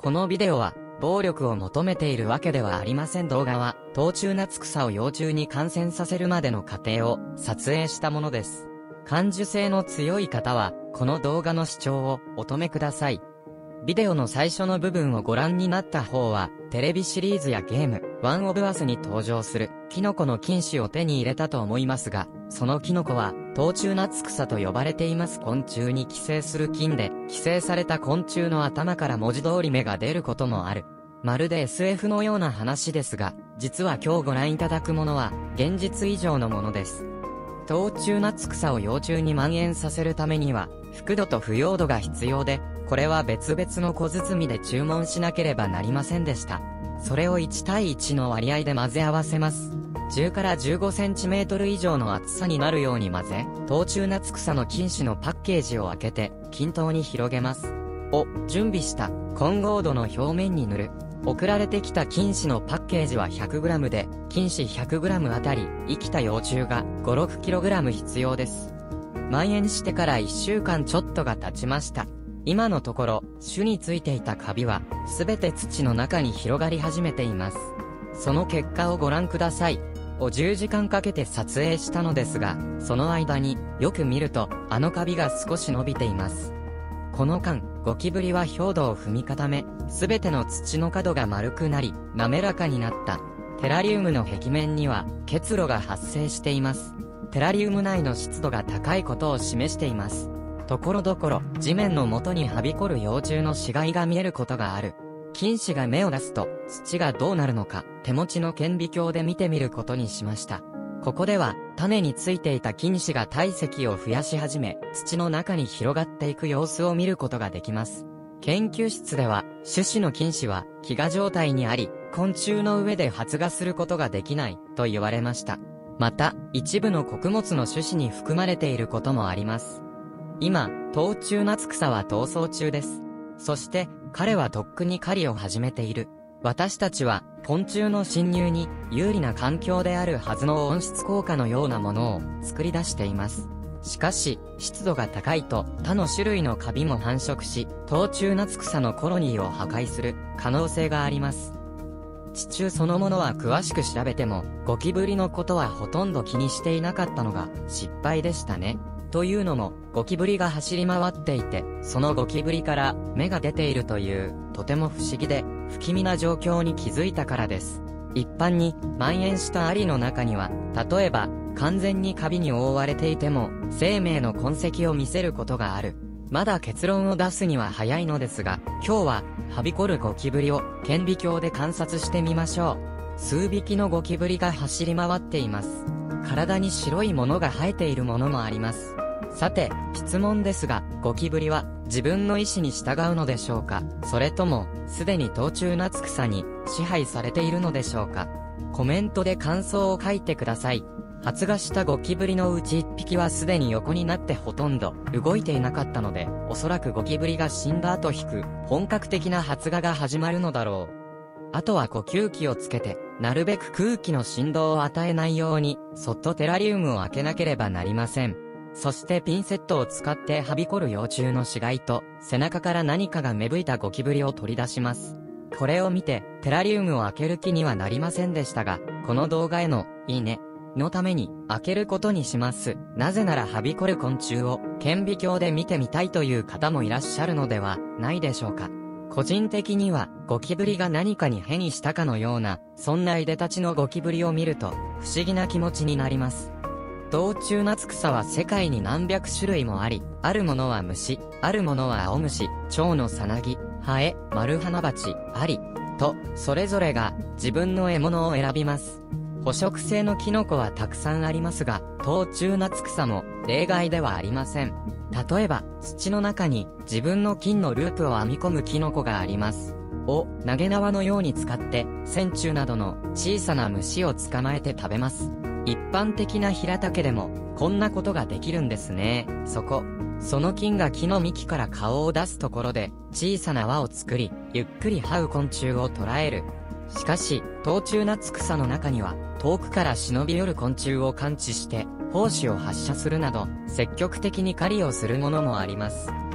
このビデオは、暴力を求めているわけではありません。動画は、冬中夏草を幼虫に感染させるまでの過程を撮影したものです。感受性の強い方は、この動画の視聴をお止めください。ビデオの最初の部分をご覧になった方は、テレビシリーズやゲーム、ワンオブアスに登場する、キノコの菌糸を手に入れたと思いますが、そのキノコは、冬中夏草と呼ばれています。昆虫に寄生する菌で、寄生された昆虫の頭から文字通り芽が出ることもある。まるで SF のような話ですが、実は今日ご覧いただくものは、現実以上のものです。冬中夏草を幼虫に蔓延させるためには、腐度と腐葉土が必要で、これは別々の小包で注文しなければなりませんでした。それを1対1の割合で混ぜ合わせます。10から15センチメートル以上の厚さになるように混ぜ、冬中夏草の菌糸のパッケージを開けて、均等に広げます。準備した混合土の表面に塗る。送られてきた菌糸のパッケージは 100g で、菌糸 100g あたり、生きた幼虫が 5、6kg 必要です。蔓延してから1週間ちょっとが経ちました。今のところ、種についていたカビは、すべて土の中に広がり始めています。その結果をご覧ください。10時間かけて撮影したのですが、その間によく見るとあのカビが少し伸びています。この間、ゴキブリは表土を踏み固め、すべての土の角が丸くなり、滑らかになった。テラリウムの壁面には結露が発生しています。テラリウム内の湿度が高いことを示しています。ところどころ、地面の元にはびこる幼虫の死骸が見えることがある。菌糸が芽を出すと、土がどうなるのか、手持ちの顕微鏡で見てみることにしました。ここでは、種についていた菌糸が体積を増やし始め、土の中に広がっていく様子を見ることができます。研究室では、種子の菌糸は、飢餓状態にあり、昆虫の上で発芽することができない、と言われました。また、一部の穀物の種子に含まれていることもあります。今、冬中夏草は逃走中です。そして、彼はとっくに狩りを始めている。私たちは、昆虫の侵入に有利な環境であるはずの温室効果のようなものを作り出しています。しかし、湿度が高いと他の種類のカビも繁殖し、冬中夏草のコロニーを破壊する可能性があります。地中そのものは詳しく調べても、ゴキブリのことはほとんど気にしていなかったのが失敗でしたね。というのも、ゴキブリが走り回っていて、そのゴキブリから芽が出ているという、とても不思議で、不気味な状況に気づいたからです。一般に、蔓延したアリの中には、例えば、完全にカビに覆われていても、生命の痕跡を見せることがある。まだ結論を出すには早いのですが、今日は、はびこるゴキブリを顕微鏡で観察してみましょう。数匹のゴキブリが走り回っています。体に白いものが生えているものもあります。さて、質問ですが、ゴキブリは自分の意思に従うのでしょうか？それとも、すでに冬中夏草に支配されているのでしょうか？コメントで感想を書いてください。発芽したゴキブリのうち1匹はすでに横になってほとんど動いていなかったので、おそらくゴキブリが死んだ後本格的な発芽が始まるのだろう。あとは呼吸器をつけて、なるべく空気の振動を与えないように、そっとテラリウムを開けなければなりません。そしてピンセットを使ってはびこる幼虫の死骸と、背中から何かが芽吹いたゴキブリを取り出します。これを見て、テラリウムを開ける気にはなりませんでしたが、この動画への、いいね、のために、開けることにします。なぜならはびこる昆虫を、顕微鏡で見てみたいという方もいらっしゃるのではないでしょうか。個人的には、ゴキブリが何かに変異したかのような、そんないでたちのゴキブリを見ると、不思議な気持ちになります。冬中夏草は世界に何百種類もあり、あるものは虫、あるものは青虫、蝶のさなぎ、ハエ、マルハナバチ、アリ、と、それぞれが自分の獲物を選びます。捕食性のキノコはたくさんありますが、冬中夏草も例外ではありません。例えば、土の中に自分の菌のループを編み込むキノコがあります。投げ縄のように使って、線虫などの小さな虫を捕まえて食べます。一般的なヒラタケでも、こんなことができるんですね。その菌が木の幹から顔を出すところで、小さな輪を作り、ゆっくり這う昆虫を捕らえる。しかし、冬中夏草の中には、遠くから忍び寄る昆虫を感知して、胞子を発射するなど、積極的に狩りをするものもあります。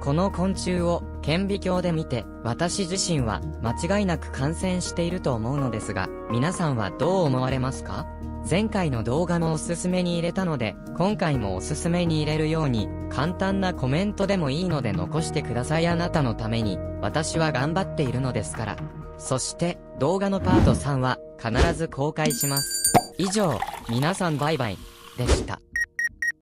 この昆虫を顕微鏡で見て、私自身は間違いなく感染していると思うのですが、皆さんはどう思われますか？前回の動画もおすすめに入れたので、今回もおすすめに入れるように、簡単なコメントでもいいので残してください。あなたのために、私は頑張っているのですから。そして、動画のパート3は、必ず公開します。以上、皆さんバイバイ、でした。